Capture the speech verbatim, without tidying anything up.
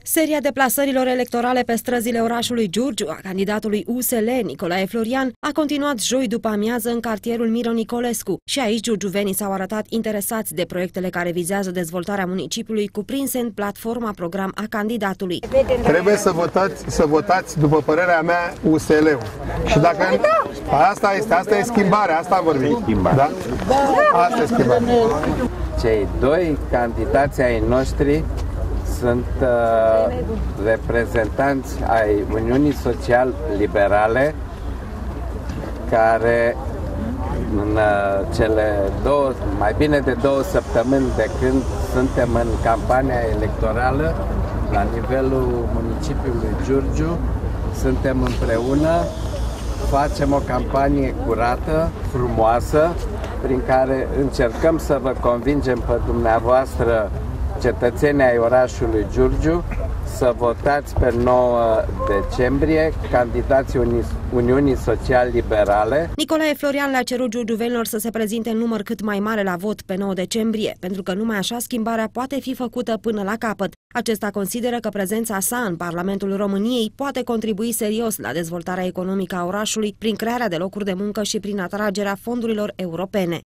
Seria deplasărilor electorale pe străzile orașului Giurgiu a candidatului U S L Nicolae Florian a continuat joi după amiază în cartierul Miro Nicolescu și aici giurgiuvenii s-au arătat interesați de proiectele care vizează dezvoltarea municipiului cuprinse în platforma program a candidatului. Trebuie să votați, să votați după părerea mea, U S L-ul. Și dacă asta este, asta e schimbarea, asta vorbim. Da? Asta e schimbarea. Cei doi candidați ai noștri sunt uh, reprezentanți ai Uniunii Social-Liberale, care în uh, cele două, mai bine de două săptămâni de când suntem în campania electorală la nivelul municipiului Giurgiu, suntem împreună, facem o campanie curată, frumoasă, prin care încercăm să vă convingem pe dumneavoastră, cetățenii ai orașului Giurgiu, să votați pe nouă decembrie candidații Uni Uniunii Social-Liberale. Nicolae Florian le-a cerut giurgiuvenilor să se prezinte în număr cât mai mare la vot pe nouă decembrie, pentru că numai așa schimbarea poate fi făcută până la capăt. Acesta consideră că prezența sa în Parlamentul României poate contribui serios la dezvoltarea economică a orașului prin crearea de locuri de muncă și prin atragerea fondurilor europene.